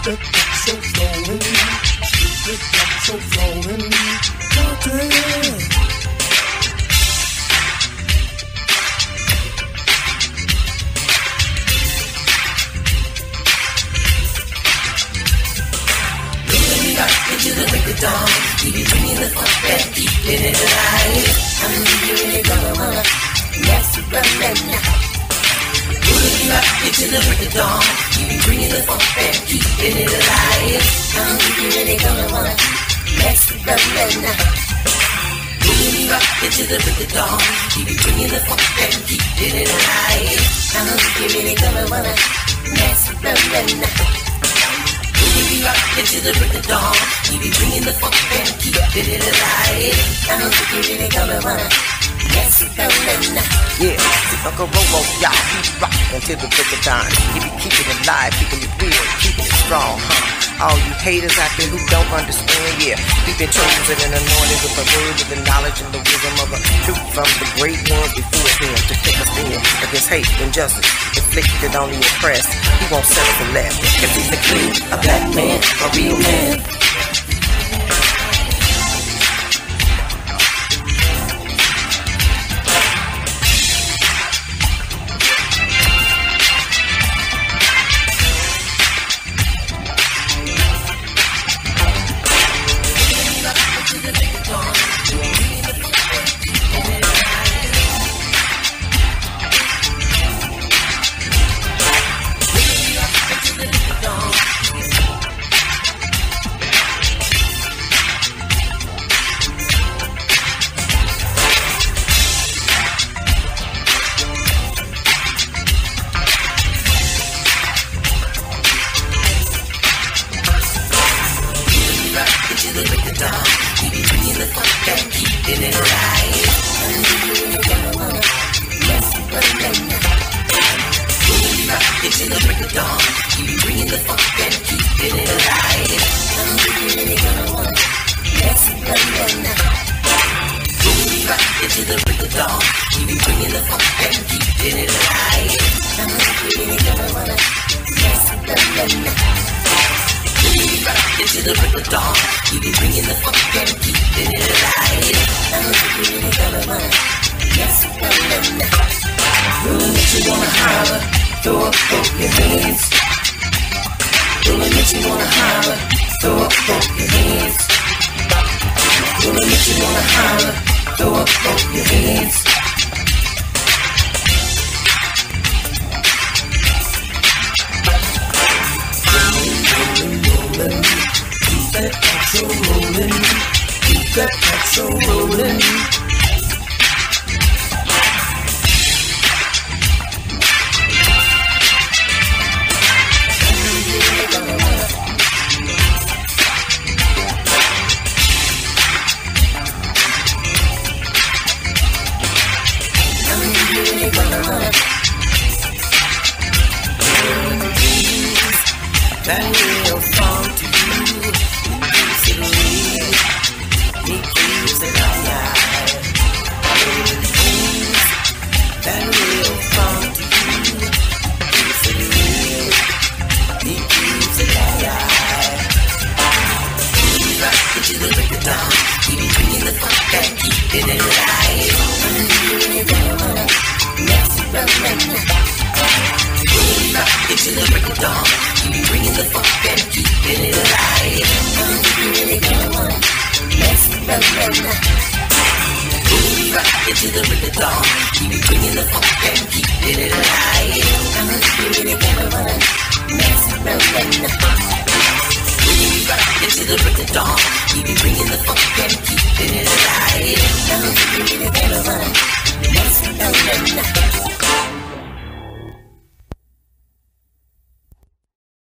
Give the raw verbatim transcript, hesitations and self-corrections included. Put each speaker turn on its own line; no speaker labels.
that so flowing, keep that so flowing, goddamn.
Into the break of dawn, we be bringing the funk back, keeping it alive. I'm really gonna wanna mess around now. Pulling up into the break of dawn, we be bringing the funk back, keeping it alive. I'm really gonna wanna mess around now. Pulling up into the break of dawn, we be bringing the funk back, keeping it alive. I'm really gonna wanna mess around now. We rock into the break of dawn. We be bringing the funk and keeping it alive. I don't think you really gonna wanna mess it going.
Yeah, Uncle Rolo, y'all keep rockin' until the break of dawn. You be keeping it alive, keeping it real, keeping it strong, huh? All you haters out there who don't understand, yeah, we've been chosen and anointed with the word of the knowledge and the wisdom of the truth from the great ones before him to take us in against hate, injustice, inflicted on the oppressed. He won't settle for less, cause he's a king, a black man, a real man.